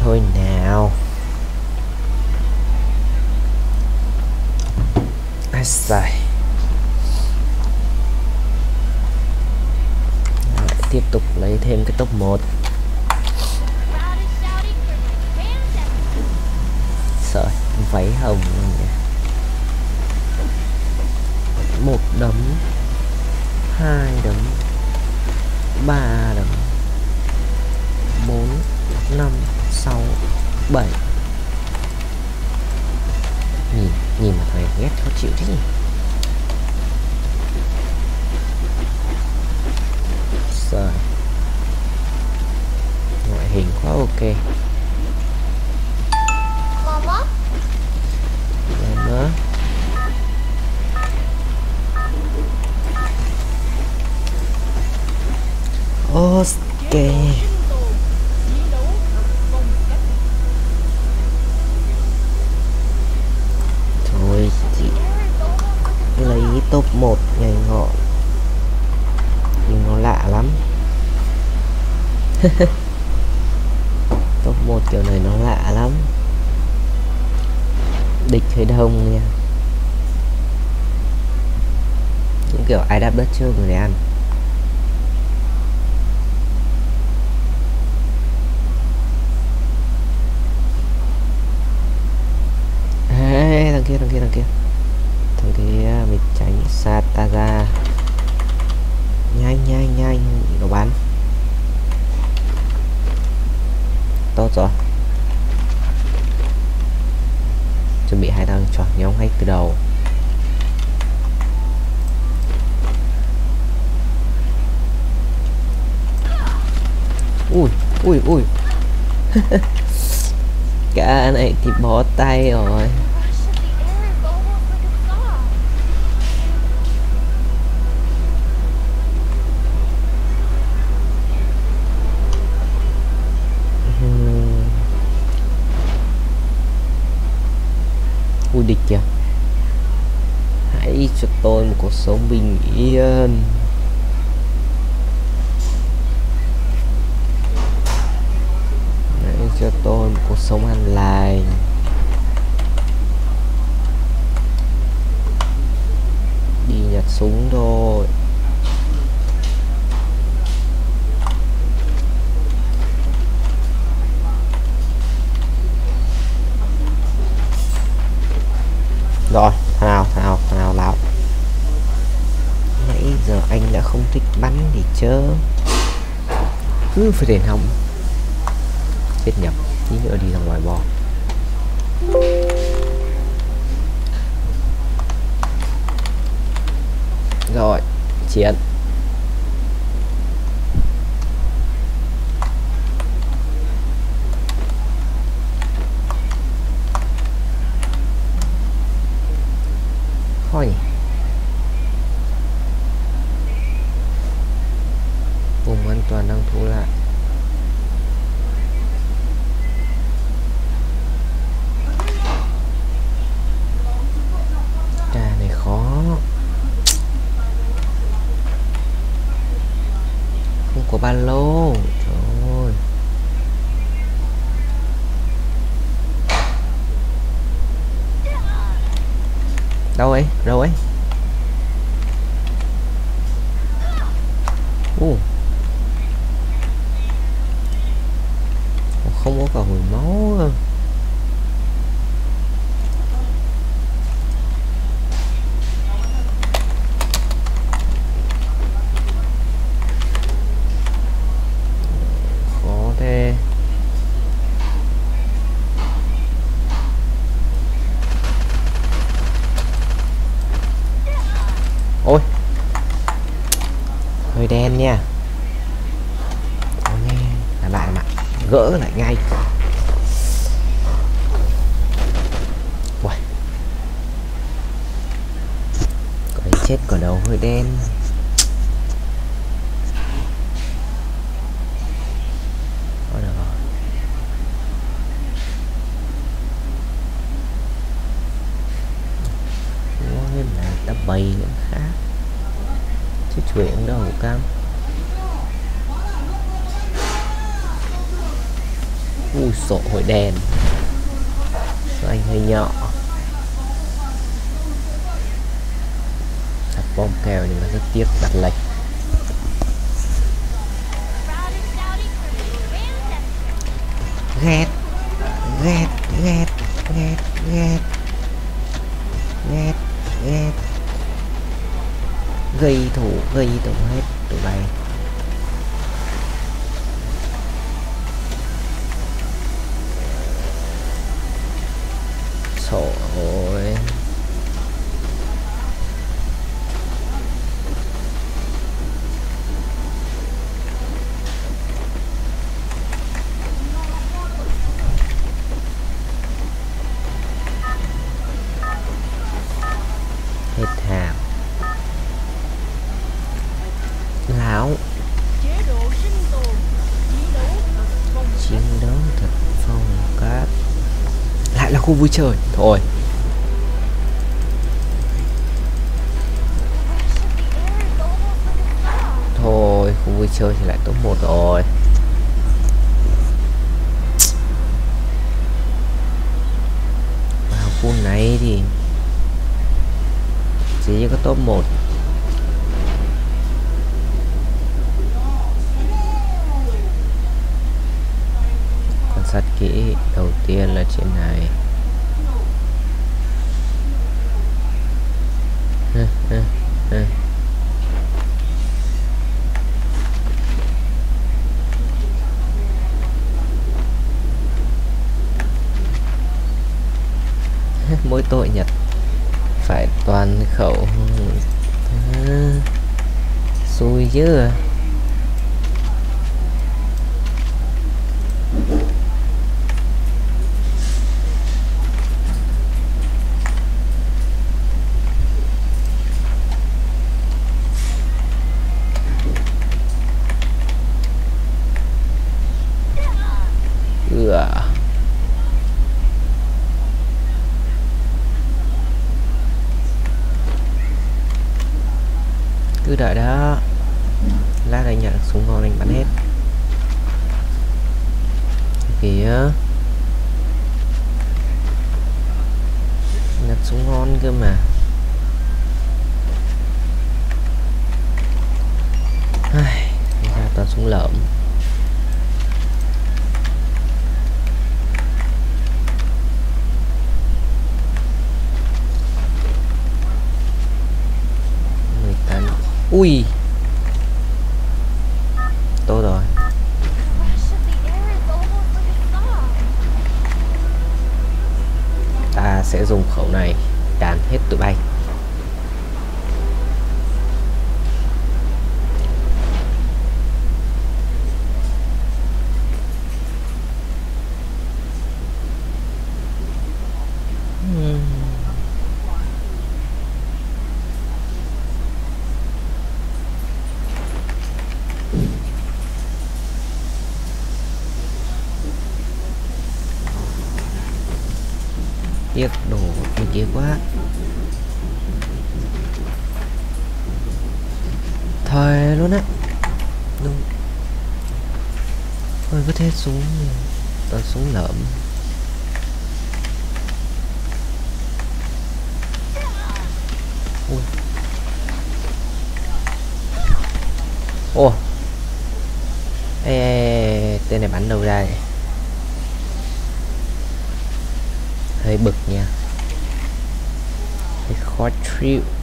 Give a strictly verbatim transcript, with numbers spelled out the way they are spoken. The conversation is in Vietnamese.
thôi nào. Ai xài. Tiếp tục lấy thêm cái top một. Sợ váy hồng nhỉ. Một đấm, hai đấm, ba đấm, bốn, năm, sáu, bảy. Nhìn nhìn mà thầy ghét khó chịu thế nhỉ. Rồi. Ngoại hình quá ok. Lên nữa. Ok. Thôi chị lấy top một nhanh gọn thì nó lạ lắm. Top một kiểu này nó lạ lắm. Địch hay đông nha. Những kiểu ai đáp đất trước người ăn. Ê, thằng kia thằng kia thằng kia thằng kia mình tránh sát ta ra. Nhanh nhanh nhanh nó bắn. Tốt rồi. Chuẩn bị hai thằng chọn nhau ngay từ đầu. Ui ui ui. Cả này thì bó tay rồi. Ui địch kìa. Hãy cho tôi một cuộc sống bình yên. Hãy cho tôi một cuộc sống an lành. Đi nhặt súng thôi. Rồi, thằng nào, thằng nào, thằng nào láo. Nãy giờ anh đã không thích bắn thì chớ. Cứ phải đền hỏng. Chết nhầm, tí nữa đi ra ngoài bò. Rồi, chiến. Khó nhỉ. Vùng an toàn đang thu lại. Trà này khó. Không có ba lô. Trời ơi. Đâu ấy? Đâu ấy? Uh. Không có cả hồi máu à. Khó thế. Ôi hơi đen nha. Ôi nghe là lại mà gỡ lại ngay. Uầy. Có đánh chết của đầu hơi đen. Có được rồi. Nguyên là ta bày những khác chứ chuyện đâu cam. Ui sổ hội đèn. Sao anh hơi nhỏ. Đặt bom kèo nhưng mà rất tiếc đặt lệch. Ghét ghét ghét ghét ghét ghét ghét gây thủ gây thủ hết tụi bay. Sổ ơi. Hết hàm lão. Chiến đấu thật phong cách. Lại là khu vui chơi thôi. Thôi khu vui chơi thì lại top một rồi. Vào khu này thì chỉ có top một. Quan sát kỹ, đầu tiên là trên này. À, à, à. Mỗi tội Nhật phải toàn khẩu. À, xui chứ. Ừ. Cứ đợi đó, lát anh nhận được súng ngon anh bắn hết. Kìa, nhặt súng ngon cơ mà. Ai, ra toàn súng lợm. Ui, tốt rồi. Ta sẽ dùng khẩu này đàn hết tụi bay. Hmm. Tiếc đồ bên kia quá. Thời luôn á. Đúng. Ôi vứt hết súng. Toàn súng lợm. Ui. Ồ. Ê, ê, ê, tên này bắn đâu ra vậy? Hơi bực nha, hơi khó chịu.